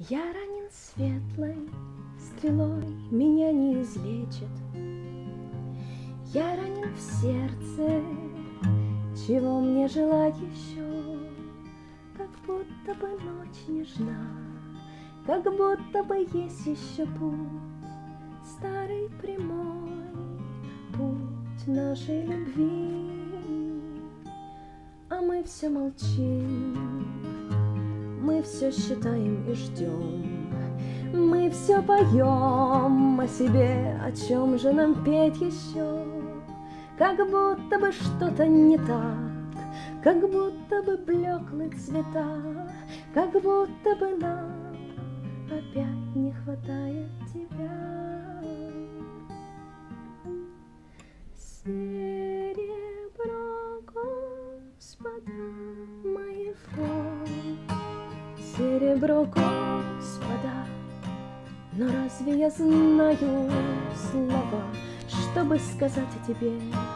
Я ранен светлой стрелой, меня не излечит. Я ранен в сердце, чего мне желать еще? Как будто бы ночь нежна, как будто бы есть еще путь, старый прямой путь нашей любви. А мы все молчим, мы все считаем и ждем, мы все поем о себе, о чем же нам петь еще? Как будто бы что-то не так, как будто бы блеклы цвета, как будто бы нам опять не хватает тебя. Серебро Господа моего, серебро Господа, но разве я знаю слова, чтобы сказать о тебе?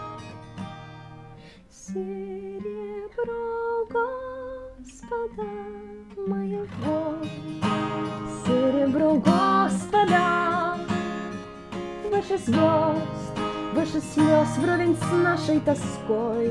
Серебро Господа моего, серебро Господа, выше звезд, выше слез, вровень с нашей тоской.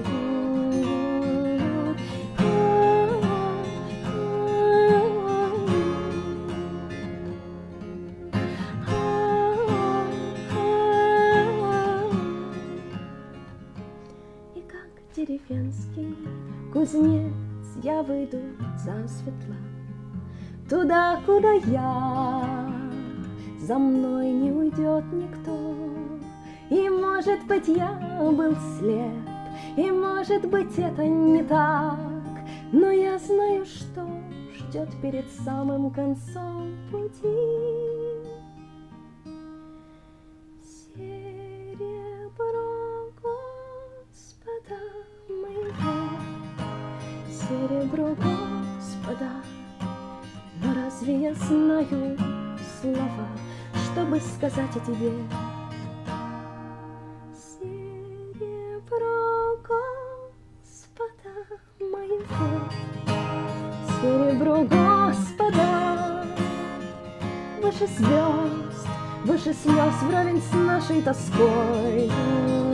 Деревенский кузнец, я выйду засветло туда, куда я, за мной не уйдет никто. И может быть я был слеп, и может быть это не так, но я знаю, что ждет перед самым концом пути. Серебро Господа, но разве я знаю слова, чтобы сказать о тебе? Серебро Господа моего, серебро Господа, выше звезд, выше слез, вровень с нашей тоской.